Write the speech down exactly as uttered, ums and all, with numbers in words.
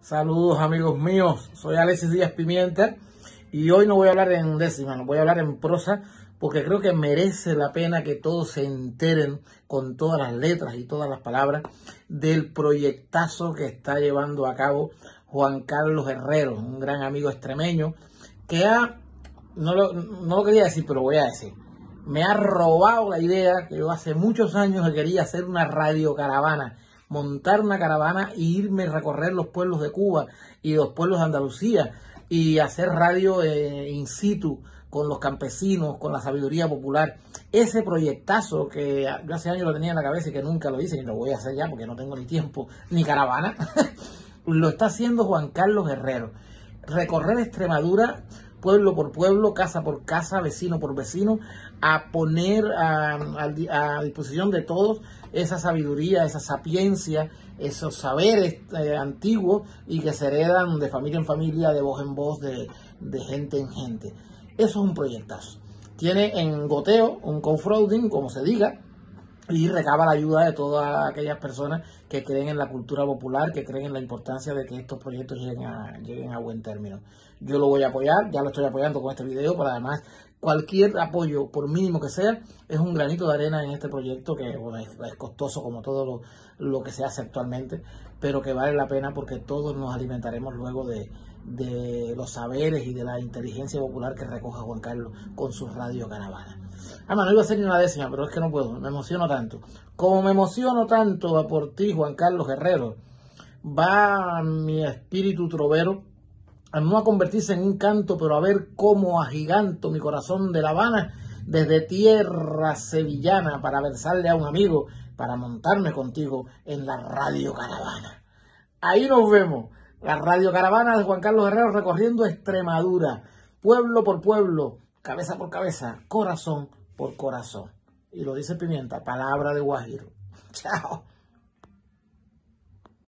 Saludos amigos míos, soy Alexis Díaz Pimienta y hoy no voy a hablar en décima, no voy a hablar en prosa porque creo que merece la pena que todos se enteren con todas las letras y todas las palabras del proyectazo que está llevando a cabo Juan Carlos Herrero, un gran amigo extremeño que ha, no lo, no lo quería decir pero lo voy a decir, me ha robado la idea que yo hace muchos años que quería hacer una radiocaravana, montar una caravana e irme a recorrer los pueblos de Cuba y los pueblos de Andalucía y hacer radio eh, in situ con los campesinos, con la sabiduría popular. Ese proyectazo que yo hace años lo tenía en la cabeza y que nunca lo hice, y lo voy a hacer ya porque no tengo ni tiempo ni caravana, lo está haciendo Juan Carlos Herrero. Recorrer Extremadura pueblo por pueblo, casa por casa, vecino por vecino, a poner a, a, a disposición de todos esa sabiduría, esa sapiencia, esos saberes eh, antiguos y que se heredan de familia en familia, de voz en voz, de, de gente en gente. Eso es un proyectazo. Tiene en goteo un crowdfunding, como se diga, y recaba la ayuda de todas aquellas personas que creen en la cultura popular, que creen en la importancia de que estos proyectos lleguen a, lleguen a buen término. Yo lo voy a apoyar, ya lo estoy apoyando con este video, pero además cualquier apoyo, por mínimo que sea, es un granito de arena en este proyecto que bueno, es, es costoso como todo lo, lo que se hace actualmente, pero que vale la pena porque todos nos alimentaremos luego de, de los saberes y de la inteligencia popular que recoja Juan Carlos con su radio caravana. Además, no iba a ser ni una décima, pero es que no puedo, me emociono tanto. Como me emociono tanto por ti, Juan Carlos Herrero, va mi espíritu trovero a no a convertirse en un canto, pero a ver cómo agiganto mi corazón de La Habana desde tierra sevillana para versarle a un amigo, para montarme contigo en la radio caravana. Ahí nos vemos, la radio caravana de Juan Carlos Herrero recorriendo Extremadura, pueblo por pueblo, cabeza por cabeza, corazón por corazón. Y lo dice Pimienta, palabra de Guajiro. Chao.